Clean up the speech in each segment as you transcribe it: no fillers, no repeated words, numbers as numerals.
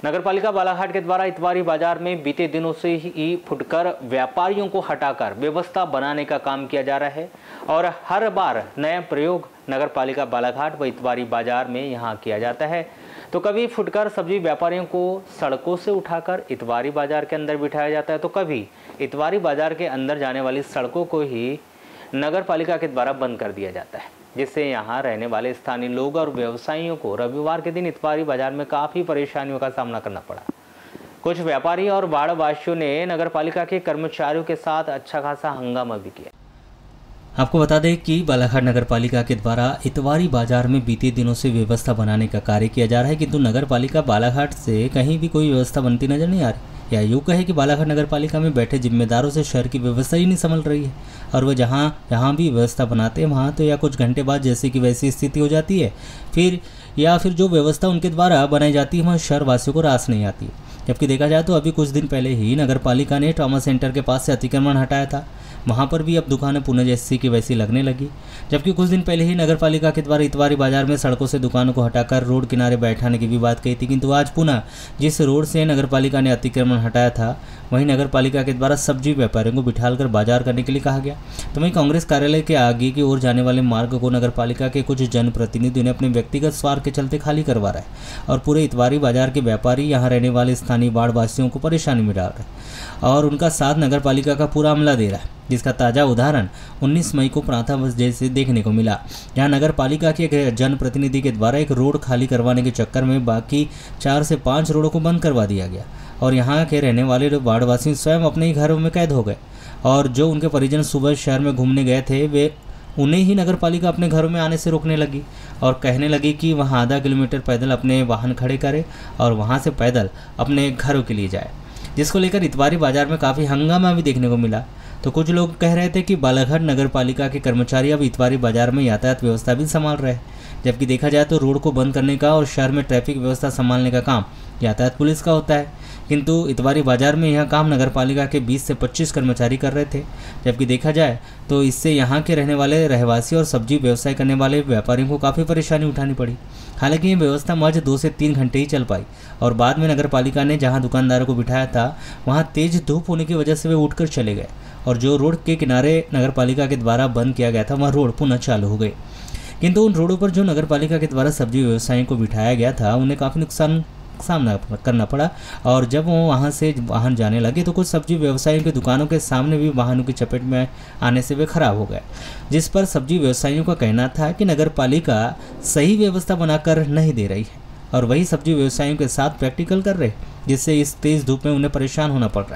नगरपालिका बालाघाट के द्वारा इतवारी बाजार में बीते दिनों से ही फुटकर व्यापारियों को हटाकर व्यवस्था बनाने का काम किया जा रहा है और हर बार नया प्रयोग नगरपालिका बालाघाट व इतवारी बाजार में यहां किया जाता है। तो कभी फुटकर सब्जी व्यापारियों को सड़कों से उठाकर इतवारी बाजार के अंदर बिठाया जाता है, तो कभी इतवारी बाजार के अंदर जाने वाली सड़कों को ही नगरपालिका के द्वारा बंद कर दिया जाता है, जिससे यहाँ रहने वाले स्थानीय लोग और व्यवसायियों को रविवार के दिन इतवारी बाजार में काफ़ी परेशानियों का सामना करना पड़ा। कुछ व्यापारी और बाड़वासियों ने नगरपालिका के कर्मचारियों के साथ अच्छा खासा हंगामा भी किया। आपको बता दें कि बालाघाट नगरपालिका के द्वारा इतवारी बाजार में बीते दिनों से व्यवस्था बनाने का कार्य किया जा रहा है, किंतु नगरपालिका बालाघाट से कहीं भी कोई व्यवस्था बनती नजर नहीं आ रही। या यूँ कहे कि बालाघाट नगरपालिका में बैठे जिम्मेदारों से शहर की व्यवस्था ही नहीं संभल रही है और वह जहाँ भी व्यवस्था बनाते हैं वहाँ तो या कुछ घंटे बाद जैसे कि वैसी स्थिति हो जाती है, फिर जो व्यवस्था उनके द्वारा बनाई जाती है वहाँ शहरवासियों को रास नहीं आती। जबकि देखा जाए तो अभी कुछ दिन पहले ही नगरपालिका ने ट्रॉमा सेंटर के पास से अतिक्रमण हटाया था, वहाँ पर भी अब दुकानें पुनः जैसी की वैसी लगने लगी। जबकि कुछ दिन पहले ही नगरपालिका के द्वारा इतवारी बाजार में सड़कों से दुकानों को हटाकर रोड किनारे बैठाने की भी बात कही थी, किंतु आज पुनः जिस रोड से नगरपालिका ने अतिक्रमण हटाया था वहीं नगरपालिका के द्वारा सब्जी व्यापारियों को बिठाकर बाजार करने के लिए कहा गया। तो वहीं कांग्रेस कार्यालय के आगे की ओर जाने वाले मार्ग को नगरपालिका के कुछ जनप्रतिनिधियों ने अपने व्यक्तिगत स्वार्थ के चलते खाली करवा रहा है और पूरे इतवारी बाजार के व्यापारी यहाँ रहने वाले स्थानीय बाड़वासियों को परेशानी में डाल रहे हैं और उनका साथ नगरपालिका का पूरा अमला दे रहा है, जिसका ताज़ा उदाहरण 19 मई को प्रातः बजे से देखने को मिला, जहां नगरपालिका के एक जनप्रतिनिधि के द्वारा एक रोड खाली करवाने के चक्कर में बाकी 4 से 5 रोडों को बंद करवा दिया गया और यहां के रहने वाले वार्डवासी स्वयं अपने ही घरों में कैद हो गए और जो उनके परिजन सुबह शहर में घूमने गए थे वे उन्हें ही नगरपालिका अपने घरों में आने से रोकने लगी और कहने लगी कि वहाँ आधा किलोमीटर पैदल अपने वाहन खड़े करे और वहाँ से पैदल अपने घरों के लिए जाए, जिसको लेकर इतवारी बाजार में काफ़ी हंगामा भी देखने को मिला। तो कुछ लोग कह रहे थे कि बालाघाट नगरपालिका के कर्मचारी अब इतवारी बाजार में यातायात व्यवस्था भी संभाल रहे हैं, जबकि देखा जाए तो रोड को बंद करने का और शहर में ट्रैफिक व्यवस्था संभालने का काम यातायात पुलिस का होता है, किंतु इतवारी बाजार में यह काम नगरपालिका के 20 से 25 कर्मचारी कर रहे थे। जबकि देखा जाए तो इससे यहाँ के रहने वाले रहवासी और सब्जी व्यवसाय करने वाले व्यापारियों को काफ़ी परेशानी उठानी पड़ी। हालांकि ये व्यवस्था महज 2 से 3 घंटे ही चल पाई और बाद में नगरपालिका ने जहाँ दुकानदारों को बिठाया था वहाँ तेज धूप होने की वजह से वे उठकर चले गए और जो रोड के किनारे नगरपालिका के द्वारा बंद किया गया था वह रोड पुनः चालू हो गए। किंतु उन रोडों पर जो नगरपालिका के द्वारा सब्जी व्यवसायियों को बिठाया गया था उन्हें काफ़ी नुकसान सामना करना पड़ा और जब वो वहाँ से वाहन जाने लगे तो कुछ सब्जी व्यवसायियों की दुकानों के सामने भी वाहनों की चपेट में आने से वे खराब हो गए, जिस पर सब्जी व्यवसायियों का कहना था कि नगरपालिका सही व्यवस्था बनाकर नहीं दे रही है और वही सब्जी व्यवसायियों के साथ प्रैक्टिकल कर रहे, जिससे इस तेज धूप में उन्हें परेशान होना पड़ रहा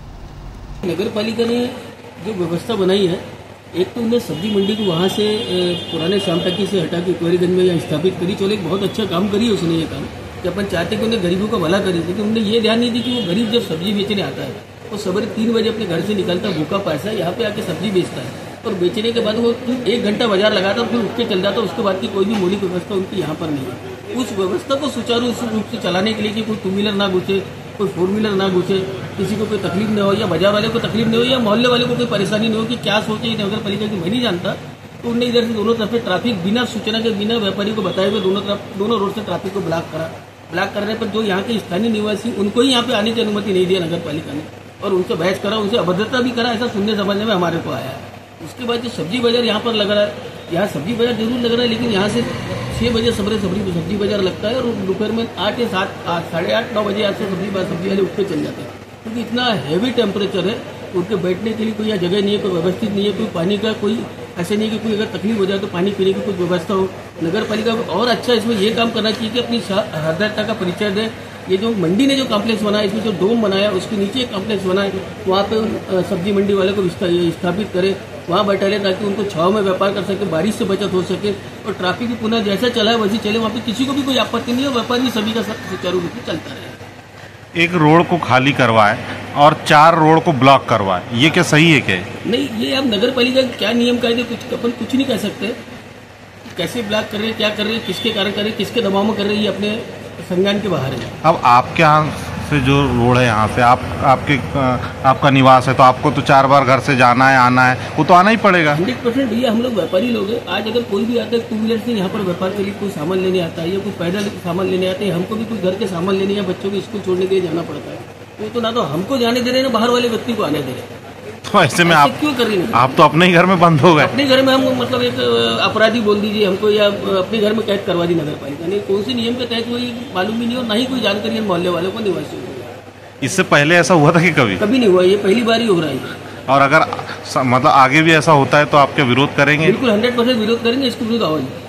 है। नगरपालिका ने जो व्यवस्था बनाई है, एक तो उन्हें सब्जी मंडी को वहाँ से पुराने श्याम टक्की से हटा के इतवारीगंज में यहाँ स्थापित करी। चलो एक बहुत अच्छा काम करी उसने ये काम कि अपन चाहते कि उन्हें गरीबों का भला करी, लेकिन उन्हें ये ध्यान नहीं दी कि वो गरीब जब सब्जी बेचने आता है वो सवेरे 3 बजे अपने घर से निकलता भूखा पैसा यहाँ पे आके सब्जी बेचता है और बेचने के बाद वो 1 घंटा बाजार लगाता और फिर उठ के चल जाता। उसके बाद की कोई भी मौलिक व्यवस्था उनकी यहाँ पर नहीं है। उस व्यवस्था को सुचारू रूप से चलाने के लिए कि कोई 2 व्हीलर ना घुसे, कोई 4 व्हीलर ना घुसे, किसी को कोई तकलीफ न हो या बाजार वाले को तकलीफ न हो या मोहल्ले वाले को कोई परेशानी न हो कि क्या सोचे नगर पालिका की मैं नहीं जानता। तो उन्होंने इधर से दोनों तरफ ट्रैफिक बिना सूचना के बिना व्यापारी को बताए हुए दोनों रोड से ट्रैफिक को ब्लॉक करा। ब्लॉक करने पर जो यहाँ के स्थानीय निवासी उनको ही यहाँ पे आने की अनुमति नहीं दिया नगर पालिका ने और उनसे बहस करा, उनसे अभद्रता भी करा, ऐसा सुनने समझने में हमारे को आया है। उसके बाद जो सब्जी बाजार यहाँ पर लग रहा है, यहाँ सब्जी बाजार जरूर लग रहा है, लेकिन यहाँ से 6 बजे सब्जी बाजार लगता है और दोपहर में 8 या 7, 8:30, 9 बजे यहाँ से सब्जी वाले उठ के चल जाते हैं, क्योंकि इतना हैवी टेम्परेचर है। उनके बैठने के लिए कोई यहाँ जगह नहीं है, कोई व्यवस्थित नहीं है, कोई पानी का कोई ऐसे नहीं कि कोई अगर तकलीफ हो जाए तो पानी पीने की कुछ व्यवस्था हो। नगर पालिका और अच्छा इसमें ये काम करना चाहिए कि अपनी हृदयता का परिचय दे। ये जो मंडी ने जो कॉम्प्लेक्स बनाया, इसमें जो डोम बनाया उसके नीचे एक कॉम्प्लेक्स बनाए, वहाँ पे सब्जी मंडी वाले को स्थापित करे, वहाँ बैठा ले ताकि उनको छाव में व्यापार कर सके, बारिश से बचत हो सके और ट्रैफिक भी पुनः जैसा चला है वैसे चले, वहाँ पे किसी को भी कोई आपत्ति नहीं है, व्यापार भी सभी का सुचारू रूप से चलता रहे। एक रोड को खाली करवाए और 4 रोड को ब्लॉक करवाए, ये क्या सही है? क्या नहीं, ये अब नगर पालिका क्या नियम कायदे अपन कुछ नहीं कह सकते। कैसे ब्लॉक कर रहे हैं, क्या कर रहे हैं, किसके कारण कर रहे हैं, किसके दबाव में कर रहे हैं, ये अपने संज्ञान के बाहर है। अब आपके यहाँ से जो रोड है यहाँ से आपका निवास है, तो आपको तो 4 बार घर से जाना है आना है, वो तो आना ही पड़ेगा। 100% भैया, हम लोग व्यापारी लोग हैं। आज अगर कोई भी आता है 2 व्हीलर से यहाँ पर व्यापार के लिए कोई सामान लेने आता है या कोई पैदल सामान लेने आते हैं, हमको भी कोई घर के सामान लेने या बच्चों को स्कूल छोड़ने के लिए जाना पड़ता है, तो ना तो हमको जाने दे रहे हैं ना बाहर वाले व्यक्ति को आने दे रहे हैं। तो ऐसे में आप क्यों कर रही नहीं? आप तो अपने ही घर में बंद हो गए। अपने घर में हम मतलब एक अपराधी बोल दीजिए हमको, या अपने घर में कैद करवा दी नगर पालिका ने। कौन सी नियम के तहत हुई मालूम ही नहीं, और ना ही कोई जानकारी है मोहल्ले वालों को, निवासियों को। इससे पहले ऐसा हुआ था कि कभी नहीं हुआ, ये पहली बार ही हो रहा है। और अगर मतलब आगे भी ऐसा होता है तो आपके विरोध करेंगे? बिल्कुल 100% विरोध करेंगे, इसको विरोध आवाज